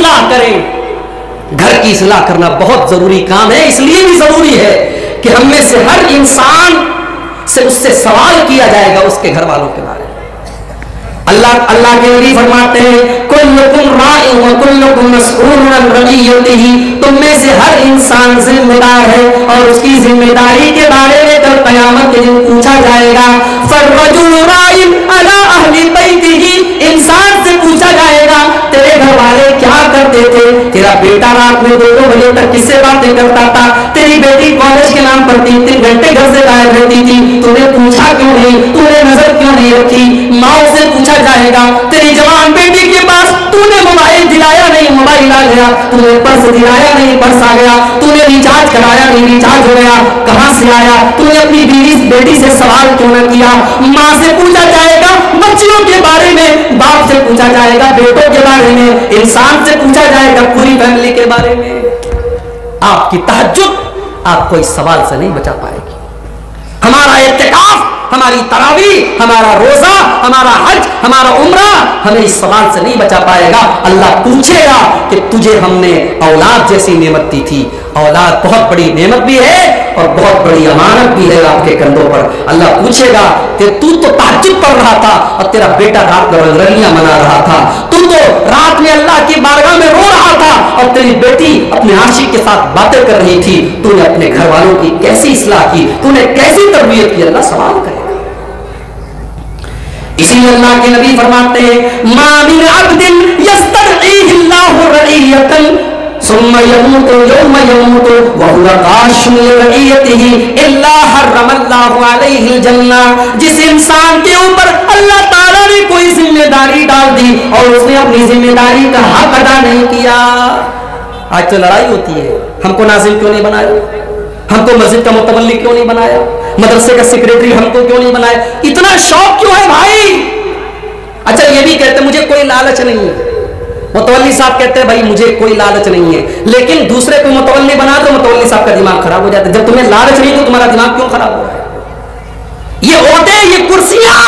اصلاح کریں. گھر کی اصلاح کرنا بہت ضروری کام ہے. اس لیے بھی ضروری ہے کہ ہم میں سے ہر انسان سے اس سے سوال کیا جائے گا اس کے گھر والوں کے بارے میں. اللہ کے نبی فرماتے ہیں کلکم راع و کلکم مسئول عن رعیتہ. تم میں سے ہر انسان ذمہ دار ہے اور اس کی ذمہ داری کے بارے میں کل قیامت کے دن پوچھا جائے گا. فالرجل راع علی اہل بیتہ. انسان سے پوچھا جائے گا تیرے گھر والے کیا کرتے تھے. تیرا بیٹا رات میں 2 بجے تک کس سے باتیں کرتا تھا. تیری بیٹی کالج کے نام پر 3 گھنٹے گھر سے باہر رہتی تھی. تو نے پوچھا کیوں نہیں, تو نے نظر کیوں نہیں رکھی. ماں سے پوچھا جائے گا تیری جوان بیٹی کے پاس تو نے موبائل دلایا نہیں, موبائل آ گیا. تو نے پرس دلایا نہیں, پرس آ گیا. تو نے ریچارج کرایا نہیں, ریچارج ہو گیا. کہاں سے آیا. تو نے اپنی بیٹی سے سوال کیوں نہ کیا. ماں سے پوچھا جائے گا بچیوں کے بارے میں, باپ سے پوچھا جائے گا بیٹوں کے بارے میں, انسان سے پوچھا جائے گا پوری فیملی کے بارے میں. آپ کی تہجد آپ کو اس سوال سے نہیں بچا پائے گی. ہمارا اعتکاف, ہماری تراویح, ہمارا روزہ, ہمارا حج, ہمارا عمرہ ہمیں اس سوال سے نہیں بچا پائے گا. اللہ پوچھے گا کہ تجھے ہم نے اولاد جیسی نعمت دی تھی. اولاد بہت بڑی نعمت بھی ہے اور بہت بڑی امانت بھی ہے آپ کے کندھوں پر. اللہ پوچھے گا کہ تو تہجد پڑھ رہا تھا اور تیرا بیٹا رات میں رنگیاں منا رہا تھا. تو رات میں اللہ کی بارگاہ میں رو رہا تھا اور تیری بیٹی اپنے عاشق کے ساتھ باتیں کر رہی تھی. تو نے اپنے گھر والوں کی کیسی اصلاح کی, تو نے کیسی تربیت کی. اللہ سوال کرے گا. اسی لیے اللہ کے نبی فرماتے ہیں ما من عبد یسترعیہ اللہ رعیۃ ثم يموت يوم يموت وهو غاش لرعیتہ الا حرم اللہ علیہ الجنہ. جس انسان کے اوپر اللہ تعالیٰ نے کوئی ذمہ داری ڈال دی اور اس نے اپنی ذمہ داری کا حق ادا نہیں کیا. آج تو لڑائی ہوتی ہے, ہم کو ناظم کیوں نہیں بنایا, ہم کو مسجد کا متولی کیوں نہیں بنایا, مدرسے کا سیکریٹری ہم کو کیوں نہیں بنایا. اتنا شوق کیوں ہے بھائی. اچھا یہ بھی کہتے مجھے کوئی لالچ نہیں ہے. متولی صاحب کہتے ہیں بھائی مجھے کوئی لالچ نہیں ہے, لیکن دوسرے کو متولی بنا تو متولی صاحب کا دماغ خراب ہو جاتا ہے. جب تمہیں لالچ نہیں تو تمہارا دماغ کیوں خراب ہو رہا ہے. یہ عہدے, یہ کرسیاں,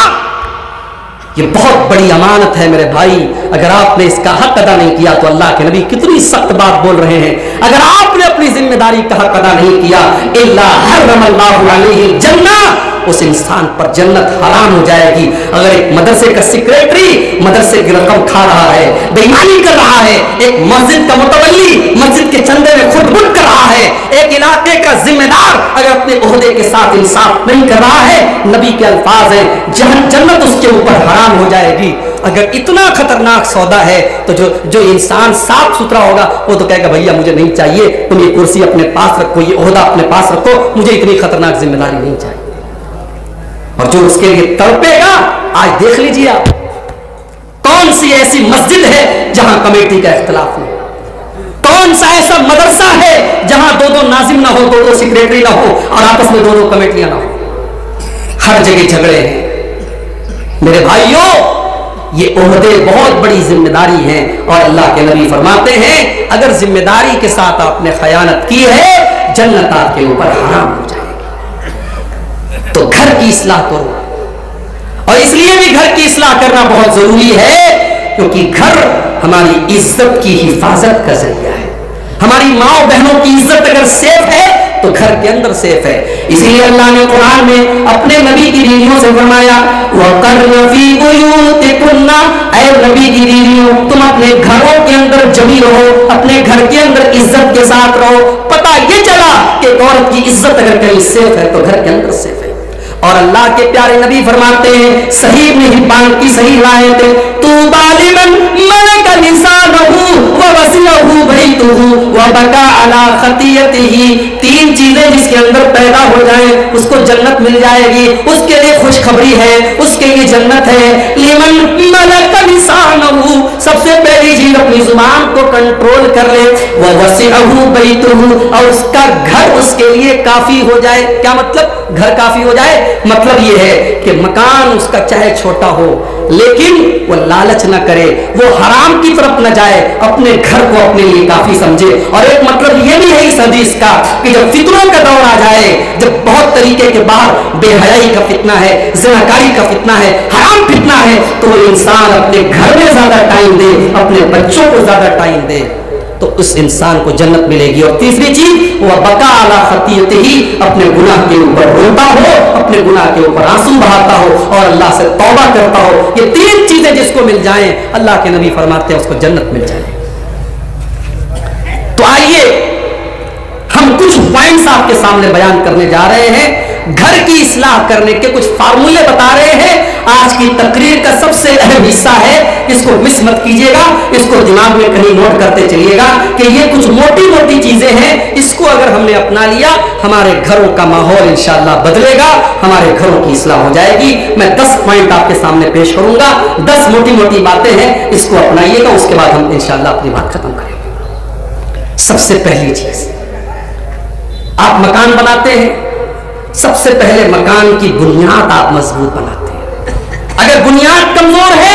یہ بہت بڑی امانت ہے میرے بھائی. اگر آپ نے اس کا حق ادا نہیں کیا تو اللہ کے نبی کتنی سخت بات بول رہے ہیں. اگر آپ نے اپنی ذمہ داری کا حق ادا نہیں کیا الا حرم اللہ علیہ الجنہ, اس انسان پر جنت حرام ہو جائے گی. اگر ایک مدرسے کا سیکریٹری مدرسے کی رقم کھا رہا ہے, بے ایمانی کر رہا ہے, ایک مسجد کا متولی مسجد کے چندے میں خود بٹ کر رہا ہے, ایک علاقے کا ذمہ دار اگر اپنے عہدے کے ساتھ انصاف نہیں کر رہا ہے, نبی کے الفاظ ہیں جنت اس کے اوپر حرام ہو جائے گی. اگر اتنا خطرناک سودا ہے تو جو انسان صاف ستھرا ہوگا وہ تو کہے گا بھیا مجھے نہیں چاہیے, تم یہ کرسی اپنے پاس رکھو, یہ عہدہ اپنے پاس رکھو, مجھے اتنی خطرناک ذمہ داری نہیں چاہیے. اور جو اس کے لیے تڑپے گا, آج دیکھ لیجیے آپ کون سی ایسی مسجد ہے جہاں کمیٹی کا اختلاف نہیں, کون سا ایسا مدرسہ ہے جہاں 2 ناظم نہ ہو, 2 سیکریٹری نہ ہو اور آپس میں 2 کمیٹیاں نہ ہو. ہر جگہ جھگڑے ہیں. میرے بھائیوں یہ عہدے بہت بڑی ذمہ داری ہیں اور اللہ کے نبی فرماتے ہیں اگر ذمہ داری کے ساتھ آپ نے خیانت کی ہے جنت آپ کے اوپر حرام ہو جائے گی. تو گھر کی اصلاح کرو, اور اس لیے بھی گھر کی اصلاح کرنا بہت ضروری ہے کیونکہ گھر ہماری عزت کی حفاظت کا ذریعہ ہے. ہماری ماں و بہنوں کی عزت اگر سیف ہے تو گھر کے اندر سیف ہے. اسی لیے اللہ نے قرآن میں اپنے نبی کی بیویوں سے فرمایا وَقَرْنَ فِي بُيُوتِكُنَّ, اے نبی کی بیویوں تم اپنے گھروں کے اندر جمی رہو, اپنے گھر کے اندر عزت کے ساتھ رہو. پتہ یہ چلا کہ ایک عورت کی عزت اگر کہیں سیف ہے تو گھر کے اندر سیف ہے. اور اللہ کے پیارے نبی فرماتے ہیں صحیح ابن حبان کی صحیح روایت ہے طوبی لمن ملک لسانہ ووسعہ بیتہ وبکى علی خطیئتہ. 3 چیزیں جس کے اندر پیدا ہو جائیں اس کو جنت مل جائے گی, اس کے لیے خوشخبری ہے, اس کے لیے جنت ہے. لمن ملک لسانہ, سب سے پہلی چیز اپنی زبان کو کنٹرول کر لے. ووسعہ بیتہ, اور اس کا گھر اس کے لیے کافی ہو جائے. کیا مطلب گھر کافی ہو جائے؟ مطلب یہ ہے کہ مکان اس کا چاہے چھوٹا ہو لیکن وہ لالچ نہ کرے, وہ حرام کی طرف نہ جائے, اپنے گھر کو اپنے لیے کافی سمجھے. اور ایک مطلب یہ بھی ہے اس حدیث کا کہ جب فتنوں کا دور آ جائے, جب بہت طریقے کے باہر بے حیائی کا فتنہ ہے, زناکاری کا فتنہ ہے, حرام فتنہ ہے, تو وہ انسان اپنے گھر میں زیادہ ٹائم دے, اپنے بچوں کو کو زیادہ ٹائم دے تو اس انسان کو جنت ملے گی. اور تیسری چیز وہ بقا علی خطیئتہ، اپنے گناہ کے اوپر روتا ہو، اپنے گناہ کے اوپر آنسو بہاتا ہو اور اللہ سے توبہ کرتا ہو. یہ تین چیزیں جس کو مل جائیں اللہ کے نبی فرماتے ہیں اس کو جنت مل جائے. تو آئیے ہم کچھ پوائنٹس آپ کے سامنے بیان کرنے جا رہے ہیں. گھر کی اصلاح کرنے کے کچھ فارمولے بتا رہے ہیں. آج کی تقریر کا سب سے اہم حصہ ہے، اس کو مس مت کیجیے گا، اس کو دماغ میں کہیں نوٹ کرتے چلیے گا کہ یہ کچھ موٹی موٹی چیزیں ہیں. اس کو اگر ہم نے اپنا لیا ہمارے گھروں کا ماحول انشاءاللہ بدلے گا، ہمارے گھروں کی اصلاح ہو جائے گی. میں 10 پوائنٹ آپ کے سامنے پیش کروں گا، 10 موٹی موٹی باتیں ہیں، اس کو اپنائیے گا، اس کے بعد ہم انشاءاللہ اپنی بات ختم کریں گے. سب سے پہلی چیز، آپ مکان بناتے ہیں، سب سے پہلے مکان کی بنیاد آپ مضبوط بناتے ہیں. اگر بنیاد کمزور ہے،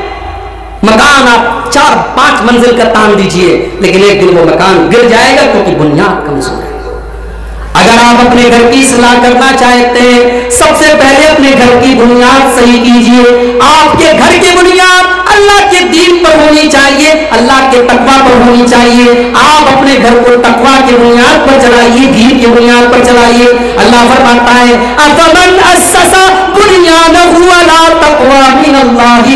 مکان آپ 4-5 منزل کا تان دیجئے لیکن ایک دن وہ مکان گر جائے گا کیونکہ بنیاد کمزور ہے. اگر آپ اپنے گھر کی اصلاح کرنا چاہتے ہیں، سب سے پہلے اپنے گھر کی بنیاد صحیح کیجئے. آپ کے گھر کی بنیاد اللہ کے دین پر ہونی چاہیے، اللہ کے تقوی پر ہونی چاہیے. آپ اپنے گھر کو تقوی کی بنیاد پر چلائیے، دین کی بنیاد پر چلائیے. اللہ فرماتا ہے افمن اسس بنیانہ علی تقوی من اللہ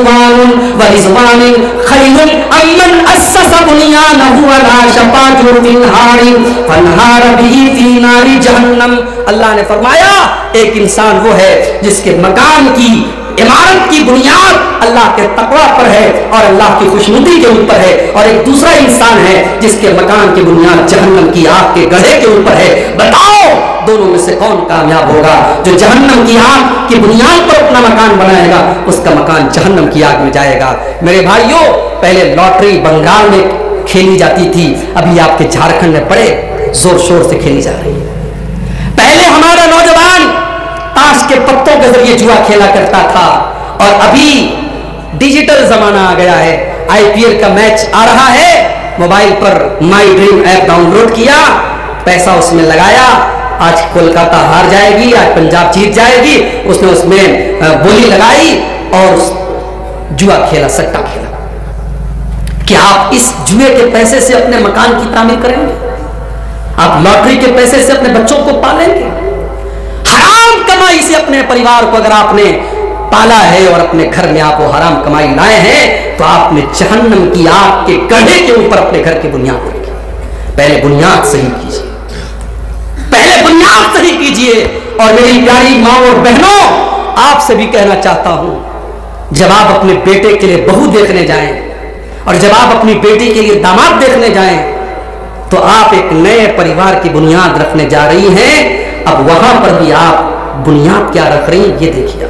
ورضوان خیر امن اسس بنیانہ علی شفا جرف نہار فانہار بہ فی نار جہنم. اللہ نے فرمایا ایک انسان وہ ہے جس کے مکان کی عمارت کی بنیاد اللہ کے تقوی پر ہے اور اللہ کی خوشنودی کے اوپر ہے، اور ایک دوسرا انسان ہے جس کے مکان کی بنیاد جہنم کی آگ کے گڑھے کے اوپر ہے. بتاؤ دونوں میں سے کون کامیاب ہوگا؟ جو جہنم کی آگ کی بنیاد پر اپنا مکان بنائے گا اس کا مکان جہنم کی آگ میں جائے گا. میرے بھائیوں، پہلے لاٹری بنگال میں کھیلی جاتی تھی، ابھی آپ کے جھارکھنڈ میں بڑے زور شور سے کھیلی جا رہی ہے. پہلے ہمارا نوجوان تاش کے پتوں کے ذریعے جوا کھیلا کرتا تھا، اور ابھی ڈیجیٹل زمانہ آ گیا ہے. IPL کا میچ آ رہا ہے، موبائل پر my dream app download کیا، پیسہ اس میں لگایا. آج کولکاتہ ہار جائے گی، آج پنجاب جیت جائے گی، اس نے اس میں بولی لگائی اور جوا کھیلا، سٹا کھیلا. کیا آپ اس جوئے کے پیسے سے اپنے مکان کی تعمیر کریں گے؟ آپ لاٹری کے پیسے سے اپنے بچوں کو پالیں گے؟ حرام کمائی سے اپنے پریوار کو اگر آپ نے پالا ہے اور اپنے گھر میں آپ وہ حرام کمائی لائے ہیں تو آپ نے جہنم کی آگ کے گڑھے کے اوپر اپنے گھر کی بنیاد رکھی. پہلے بنیاد صحیح کیجیے، پہلے بنیاد صحیح کیجیے. اور میری پیاری ماں اور بہنوں، آپ سے بھی کہنا چاہتا ہوں، جب آپ اپنے بیٹے کے لیے بہو دیکھنے جائیں اور جب آپ اپنی بیٹی کے لیے داماد دیکھنے جائیں تو آپ ایک نئے پریوار کی بنیاد رکھنے جا رہی ہیں. اب وہاں پر بھی آپ بنیاد کیا رکھ رہی ہیں یہ دیکھیے.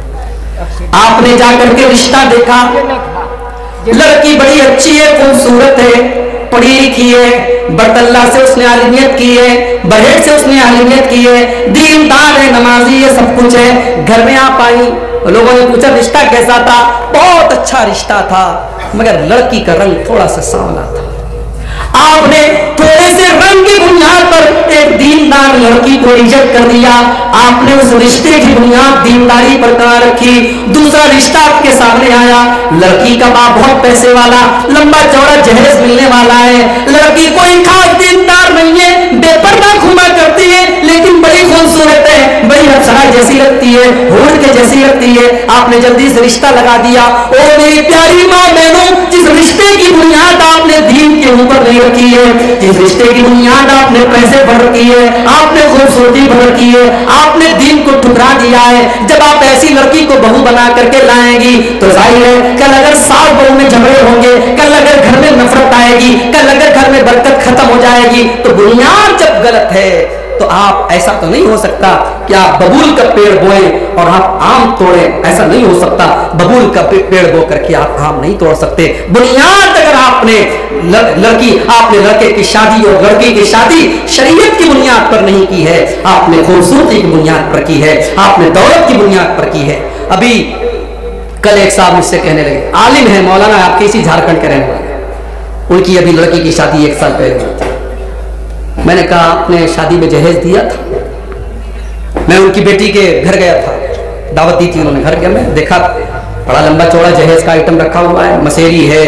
آپ نے جا کر کے رشتہ دیکھا، لڑکی بڑی اچھی ہے، خوبصورت ہے، پڑھی لکھی ہے، برطلہ سے اس نے عالمیت کی ہے، بہیٹ سے اس نے عالمیت کی ہے، دیندار ہے، نمازی ہے، سب کچھ ہے. گھر میں آپ آئی، لوگوں نے پوچھا رشتہ کیسا تھا؟ بہت اچھا رشتہ تھا مگر لڑکی کا رنگ تھوڑا سا سانولا تھا. آپ نے تھوڑے سے رنگ کی بنیاد پر ایک دیندار لڑکی کو ریجیکٹ کر دیا. آپ نے اس رشتے کی بنیاد دینداری پر کہاں رکھی؟ دوسرا رشتہ آپ کے سامنے آیا، لڑکی کا باپ بہت پیسے والا، لمبا چوڑا جہیز ملنے والا ہے، لڑکی کوئی خاص دیندار نہیں ہے، بے پردہ گھوما کرتی ہے لیکن بڑی خوبصورت ہے، بڑی افسرہ جیسی لگتی ہے، ہور کے جیسی لگتی ہے. آپ نے جلدی سے رشتہ لگا دیا. اور میری پیاری ماں بہنوں، جس رشتے کی بنیاد آپ نے دین کے اوپر نہیں رکھی ہے، جس رشتے کی بنیاد آپ نے پیسے پر رکھی ہے، آپ نے خوبصورتی پر رکھی ہے، آپ نے دین کو ٹھکرا دیا ہے، جب آپ ایسی لڑکی کو بہو بنا کر کے لائیں گی تو ظاہر ہے کل اگر ساس بہو میں جھگڑے ہوں گے، کل اگر گھر میں نفرت آئے گی، کل اگر گھر میں برکت ختم ہو جائے گی. تو بنیاد جب غلط ہے تو آپ ایسا تو نہیں ہو سکتا کہ آپ ببول کا پیڑ بوئیں اور آپ آم توڑیں، ایسا نہیں ہو سکتا. ببول کا پیڑ بو کر کے آپ آم نہیں توڑ سکتے. بنیاد اگر آپ نے لڑکے کی شادی اور لڑکی کی شادی شریعت کی بنیاد پر نہیں کی ہے، آپ نے خوبصورتی کی بنیاد پر کی ہے، آپ نے دولت کی بنیاد پر کی ہے. ابھی کل ایک صاحب مجھ سے کہنے لگے، عالم ہے مولانا، آپ کسی جھارکھنڈ کے رہنے والے، ان کی ابھی لڑکی کی شادی 1 سال پہلے ہوئی تھی. میں نے کہا آپ نے شادی میں جہیز دیا تھا؟ میں ان کی بیٹی کے گھر گیا تھا، دعوت دی تھی انہوں نے، گھر گیا، میں دیکھا بڑا لمبا چوڑا جہیز کا آئٹم رکھا ہوا ہے، مسیری ہے،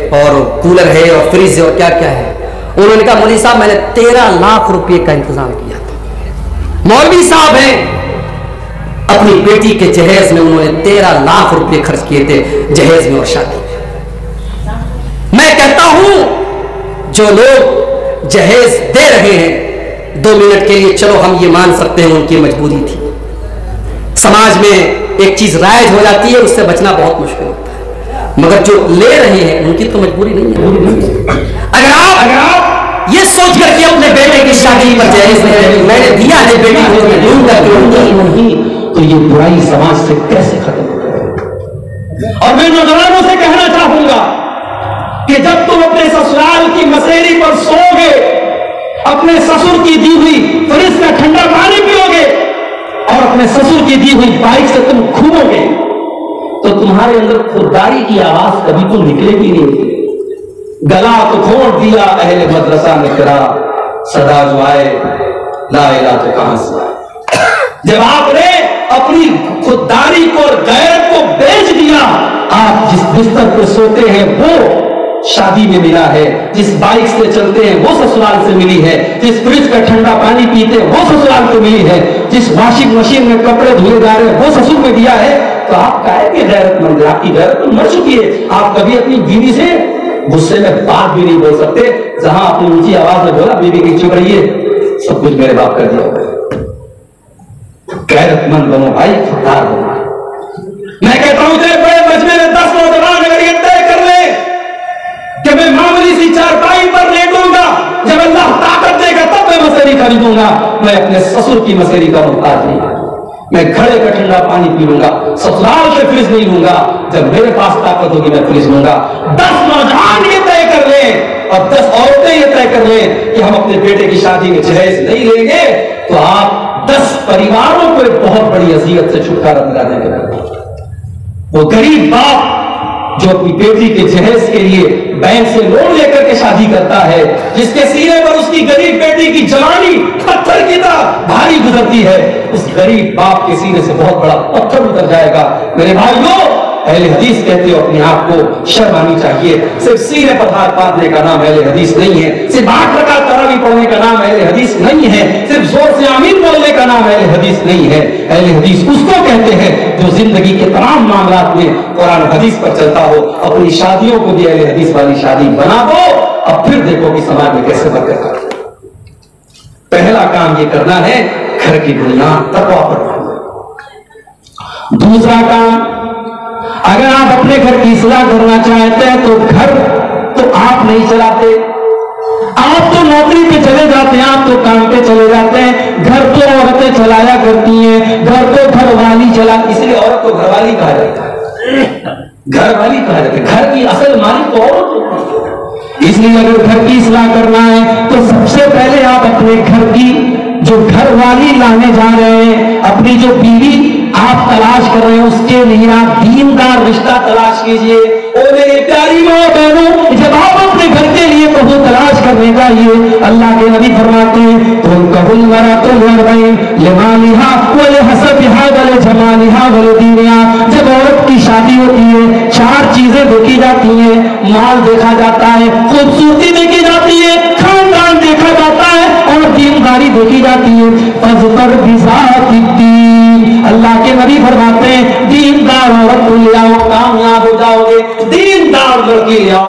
اور کولر ہے اور فریج ہے اور کیا کیا ہے. انہوں نے کہا مولوی صاحب میں نے 13 لاکھ روپے کا انتظام کیا تھا. مولوی صاحب ہیں اپنی بیٹی کے جہیز میں انہوں نے 13 لاکھ روپے خرچ کیے تھے جہیز میں اور شادی میں. میں کہتا ہوں جو لوگ جہیز دے رہے ہیں 2 منٹ کے لیے چلو ہم یہ مان سکتے ہیں ان کی مجبوری تھی. سماج میں ایک چیز رائج ہو جاتی ہے اس سے بچنا بہت مشکل ہوتا ہے, مگر جو لے رہے ہیں ان کی تو مجبوری نہیں ہے. اگر آپ یہ سوچ کر کہ اپنے بیٹے کی شادی پر جہیز میں نے دیا ہے بیٹی کو میں دوں گا کہ نہیں, تو یہ برائی سماج سے کیسے ختم ہو جائے. اور میں نوجوانوں سے کہنا چاہوں گا کہ جب تم اپنے سسرال کی مسیری پر سو گے, اپنے سسر کی دی ہوئی فریج کا ٹھنڈا پانی پیو گے اور اپنے سسر کی دی ہوئی بائک سے تم گھومو گے, تو تمہارے اندر خودداری کی آواز کبھی تو نکلے گی نہیں. گلا تو کھوڑ دیا اہل مدرسہ نے کرا, صدا جو آئے لا الہ تو کہاں سے آئے. جب آپ نے اپنی خودداری کو اور غیرت کو بیچ دیا, آپ جس بستر پہ سوتے ہیں وہ شادی میں ملا ہے, جس بائک سے چلتے ہیں وہ سسرال سے ملی ہے, جس فریج کا ٹھنڈا پانی پیتے ہیں وہ سسرال سے ملی ہے, جس واشنگ مشین میں کپڑے دھوئے جا رہے ہیں وہ سسر میں دیا ہے. تو آپ کہے کہ غیرت مند ہے, آپ کی غیرت تو مر چکی ہے. آپ کبھی اپنی بیوی سے غصے میں بات بھی نہیں بول سکتے. جہاں اپنی اونچی آواز میں بولا بیوی کی چپ رہی ہے, سب کچھ میرے باپ کر دیا ہوگا. غیرت مند بنو بھائی, خوددار بنو. میں کہتا ہوں تیرے بڑے مجمع میں 10 نوجوان اگر یہ طے کر لے کہ میں معمولی سی چارپائی پر لیٹوں گا, جب اللہ طاقت دے گا تب میں مسیری خریدوں گا, میں اپنے سسر کی مسیری کا محتاج نہیں. میں گھڑے کا ٹھنڈا پانی پی لوں گا, سسرال سے فریج نہیں لوں گا. جب میرے پاس طاقت ہوگی میں فریج لوں گا. 10 نوجوان یہ طے کر لیں اور 10 عورتیں یہ طے کر لیں کہ ہم اپنے بیٹے کی شادی میں جہیز نہیں لیں گے, تو آپ 10 پریواروں کو ایک بہت بڑی اذیت سے چھٹکارا دلانے کے بعد. وہ غریب باپ جو اپنی بیٹی کے جہیز کے لیے بینک سے لون لے کر کے شادی کرتا ہے, جس کے سینے پر اس کی غریب بیٹی کی جوانی پتھر کی طرح بھاری گزرتی ہے, اس غریب باپ کے سینے سے بہت بڑا پتھر اتر جائے گا. میرے بھائیوں, اہل حدیث کہتے ہو اپنے آپ کو شرم آنی چاہیے. صرف سینے پر ہاتھ باندھنے کا نام اہل حدیث نہیں ہے, صرف 8 رکعت تراویح پڑھنے کا نام اہل حدیث نہیں ہے, صرف زور سے آمین بولنے کا نام اہل حدیث نہیں ہے. اہل حدیث اس کو کہتے ہیں جو زندگی کے تمام معاملات میں قرآن حدیث پر چلتا ہو. اپنی شادیوں کو بھی اہل حدیث والی شادی بنا دو, اب پھر دیکھو کہ سماج میں کیسے برکت آتی ہے. پہلا کام یہ کرنا ہے گھر کی بنیاد تقویٰ پر رکھنا. دوسرا کام, اگر آپ اپنے گھر کی اصلاح کرنا چاہتے ہیں تو گھر تو آپ نہیں چلاتے, آپ تو نوکری پہ چلے جاتے ہیں, آپ تو کام پہ چلے جاتے ہیں. گھر تو عورتیں چلایا کرتی ہیں, گھر تو گھر والی چلا, اس لیے عورت کو گھر والی کہا جاتا ہے. گھر والی کہا جاتا ہے, گھر کی اصل مالک تو عورت ہوتی ہے. اس لیے اگر گھر کی اصلاح کرنا ہے تو سب سے پہلے آپ اپنے گھر کی جو گھر والی لانے جا رہے ہیں, اپنی جو بیوی آپ تلاش کر رہے ہیں, اس کے لیے آپ دیندار رشتہ تلاش کیجئے. اور میری پیاری ماں بہنوں, جب آپ اپنے گھر کے لیے بہو تلاش کرنے جائیے, اللہ کے نبی فرماتے ہیں تو ان کا بلورا تو لمالہا ولحسبہا ولجمالہا ولدینہا. جب عورت کی شادی ہوتی ہے 4 چیزیں دیکھی جاتی ہیں, مال دیکھا جاتا ہے, خوبصورتی دیکھی جاتی ہے, خاندان دیکھا جاتا ہے اور دینداری دیکھی جاتی ہے. فاظفر بذات الدین, اللہ کے نبی فرماتے ہیں دیندار عورت کو لے آؤ, کامیاب ہو جاؤ گے. دیندار لڑکی لے آؤ.